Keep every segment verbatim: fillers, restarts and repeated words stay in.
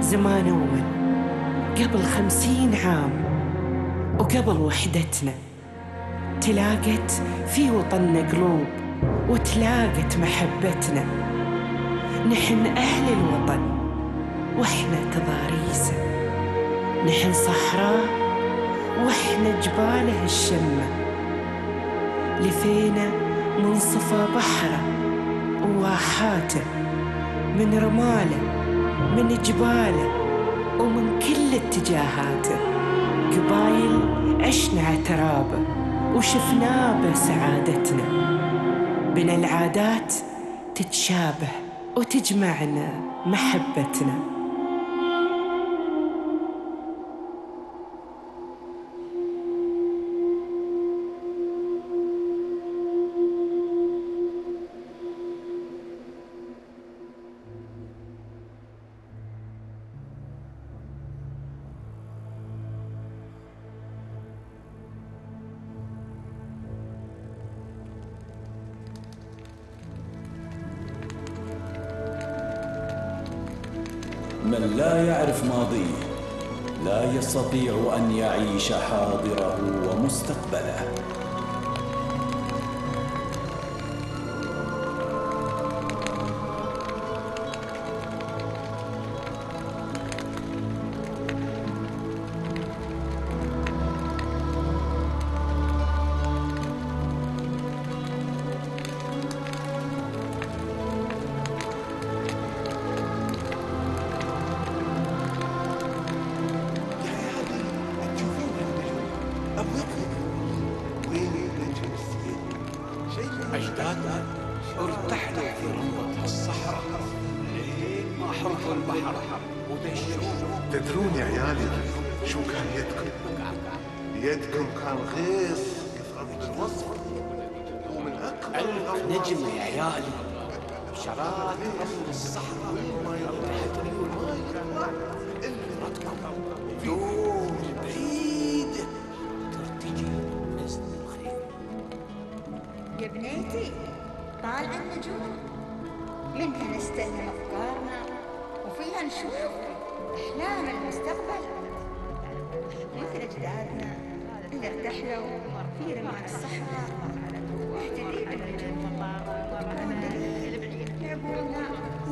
زمان أول قبل خمسين عام وقبل وحدتنا، تلاقت في وطننا قلوب وتلاقت محبتنا. نحن أهل الوطن وإحنا تضاريسه، نحن صحراء وإحنا جباله الشمة. لفينا من صفا بحره وواحاته، من رماله من جباله ومن كل اتجاهاته. قبايل عشنا عترابه وشفنا بسعادتنا، بنا العادات تتشابه وتجمعنا محبتنا. من لا يعرف ماضيه لا يستطيع أن يعيش حاضره ومستقبله. أجدادنا ارتحلوا في رمضة الصحراء لين ما حرقوا البحر ودشوا. تدرون يا عيالي شو كان يدكم؟ يدكم كان غيص يفرض بالوصف ومن أكبر ألف نجم يا عيالي بشراك رمل الصحراء تحت ريول ماي رتكم يوم بعيد ترتجي مثل الخيل. يا بنيتي طالع النجوم، منها نستلهم أفكارنا وفيها نشوف أحلام المستقبل، مثل أجدادنا اللي ارتحلوا في رمال الصحراء محتدين بالنجوم يعبونا.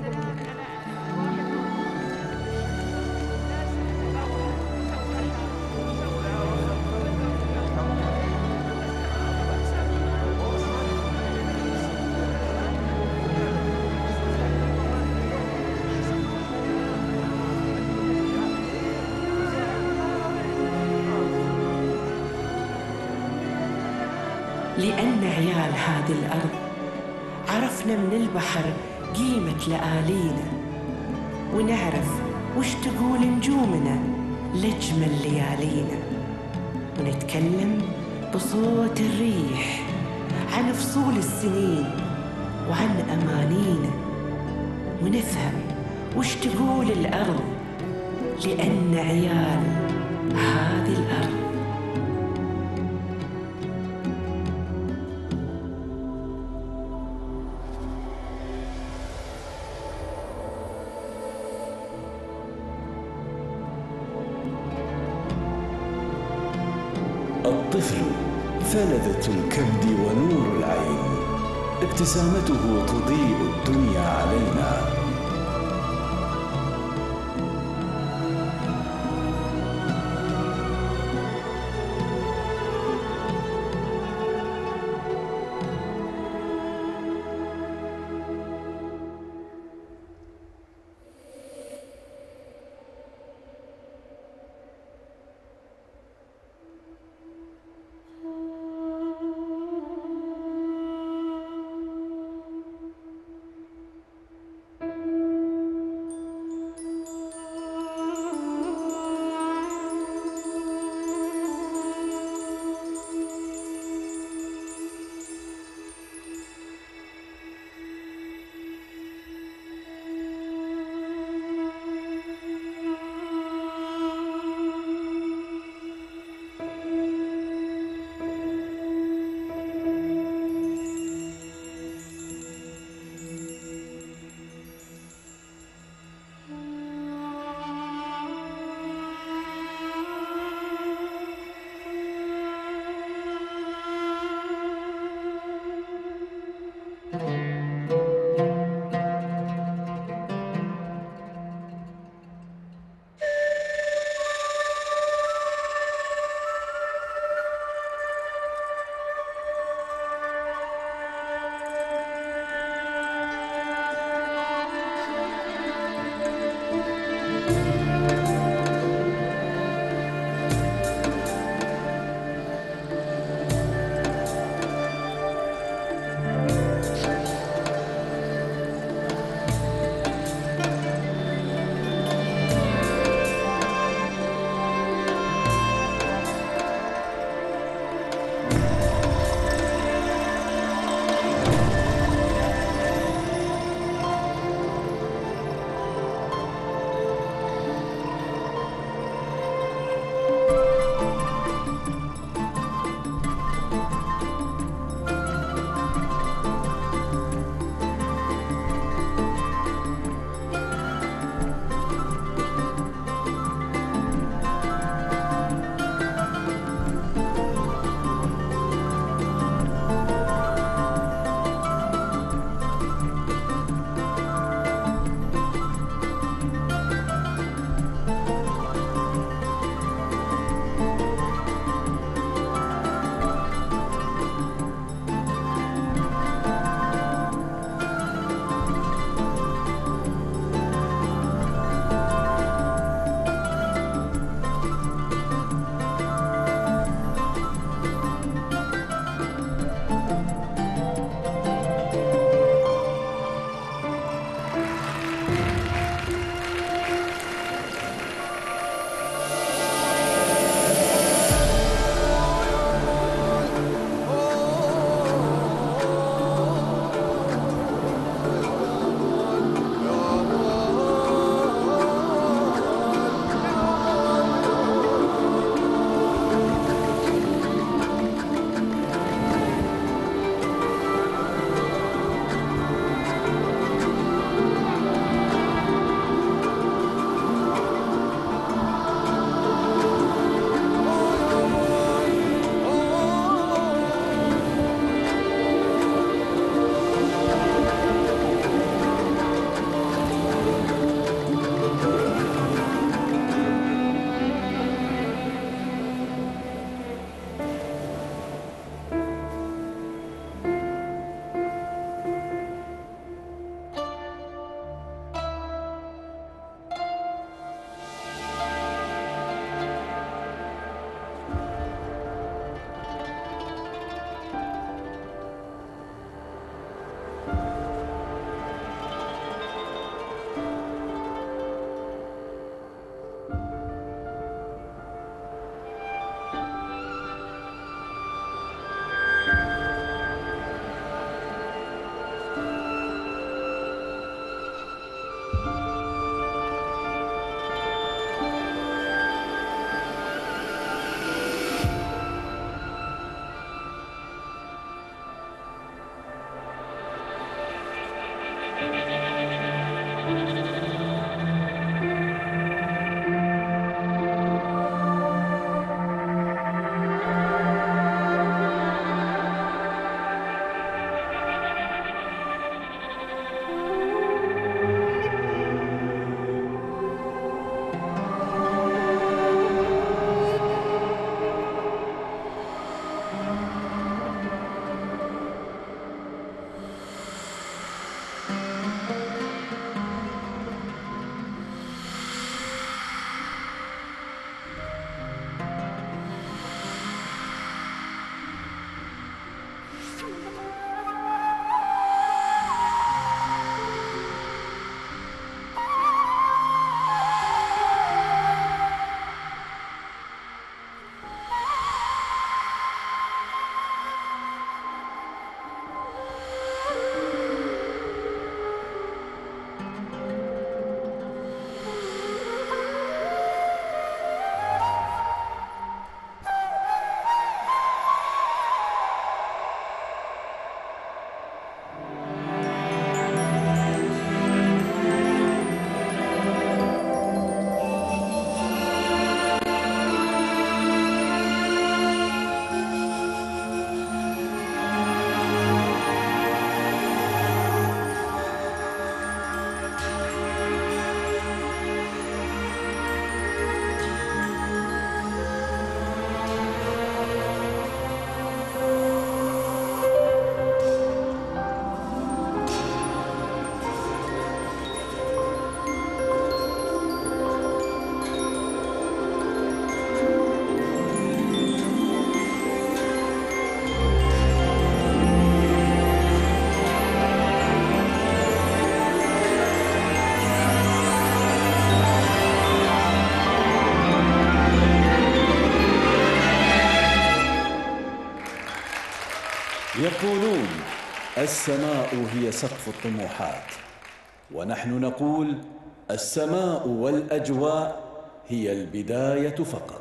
لأن عيال هذه الأرض عرفنا من البحر قيمة لآلينا، ونعرف وش تقول نجومنا لجمل ليالينا، ونتكلم بصوت الريح عن فصول السنين وعن أمانينا، ونفهم وش تقول الأرض لأن عيال هذه الأرض. الطفل فلذة الكبد ونور العين، ابتسامته تضيء الدنيا علينا. يقولون السماء هي سقف الطموحات، ونحن نقول السماء والأجواء هي البداية فقط.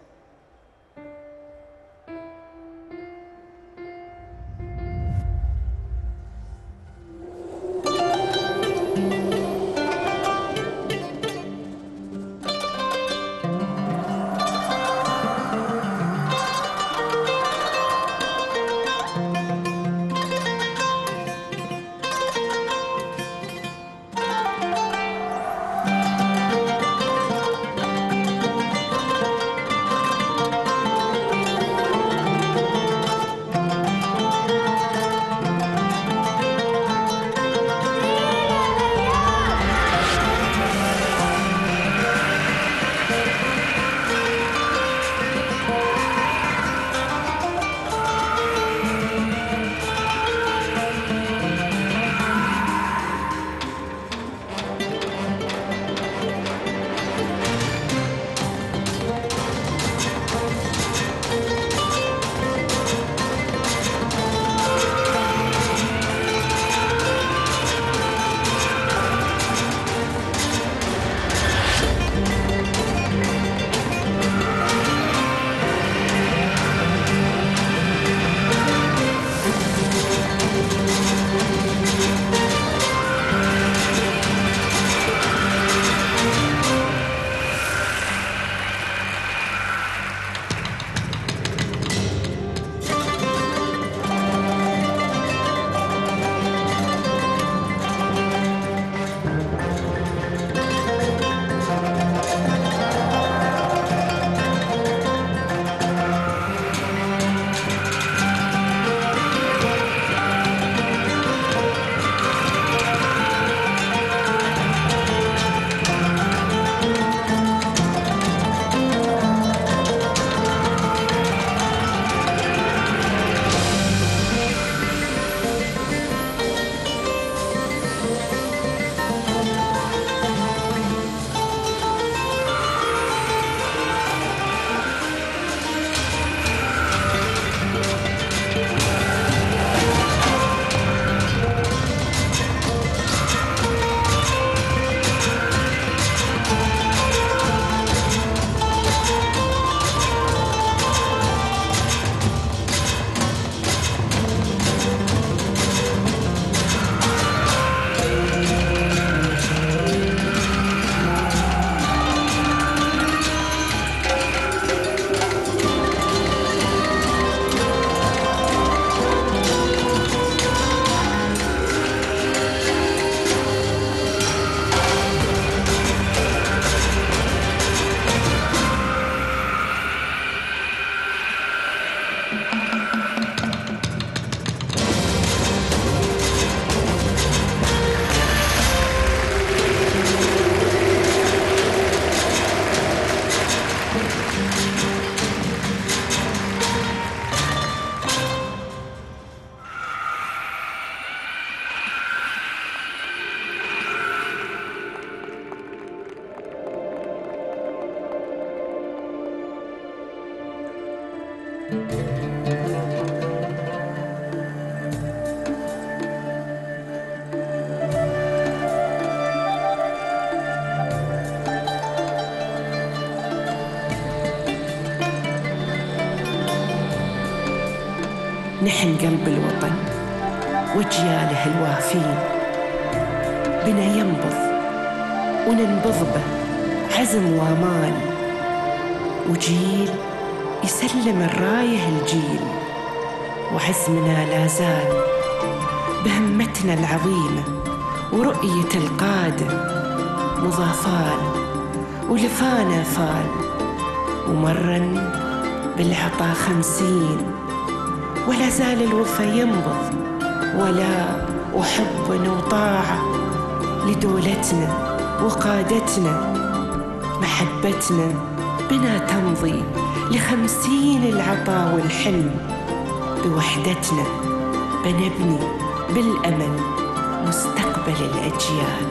نحن قلب الوطن وجياله الوافين، بنا ينبض وننبض به عزم وامال، وجيل يسلم الرايه الجيل، وعزمنا لا زال بهمتنا العظيمة ورؤية القادة، مضافال ولفانا فال، ومرن بالعطا خمسين، ولا زال الوفا ينبض ولا وحب وطاعة لدولتنا وقادتنا، محبتنا بنا تمضي لخمسين العطا والحلم، بوحدتنا بنبني بالأمل مستقبل الأجيال.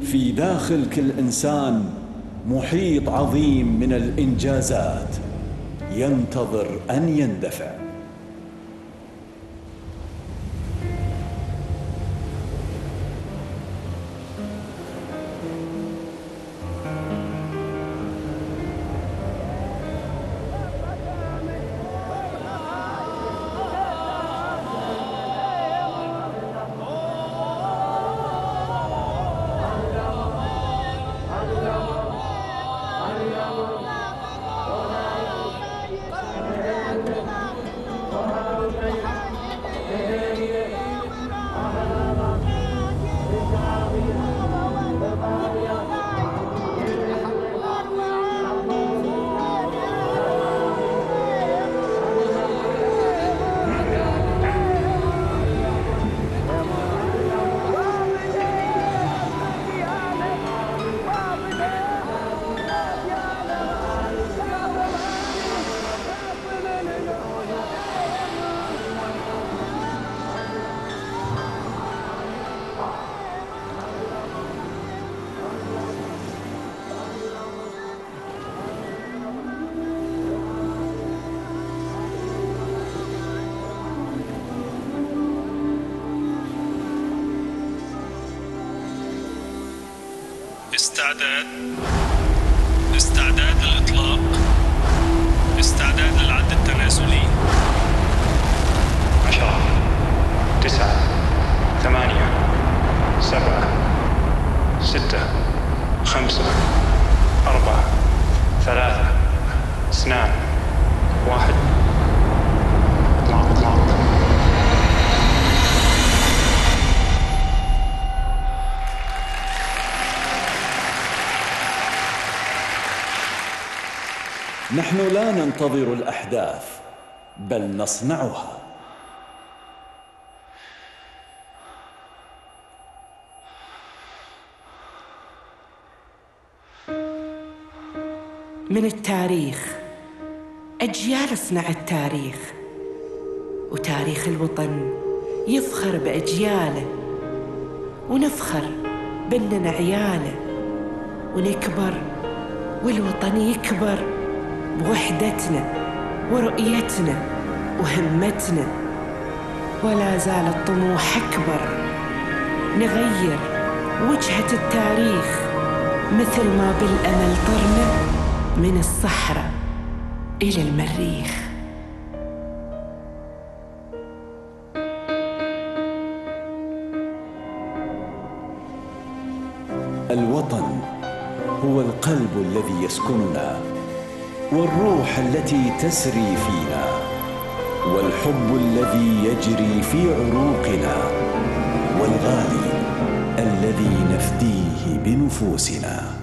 في داخل كل إنسان محيط عظيم من الإنجازات ينتظر أن يندفع. استعداد استعداد للإطلاق. استعداد للعد التنازلي. عشرة، تسعة، ثمانية، سبعة، ستة، خمسة، أربعة، ثلاثة، اثنان، واحد. اطلاق اطلاق. نحن لا ننتظر الأحداث بل نصنعها. من التاريخ أجيال صنعت التاريخ، وتاريخ الوطن يفخر بأجياله، ونفخر بأننا عياله، ونكبر والوطن يكبر بوحدتنا ورؤيتنا وهمتنا. ولا زال الطموح أكبر، نغير وجهة التاريخ مثل ما بالأمل طرنا من الصحراء إلى المريخ. الوطن هو القلب الذي يسكننا، والروح التي تسري فينا، والحب الذي يجري في عروقنا، والغالي الذي نفديه بنفوسنا.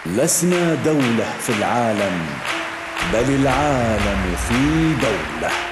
لسنا دولة في العالم، بل العالم في دولة.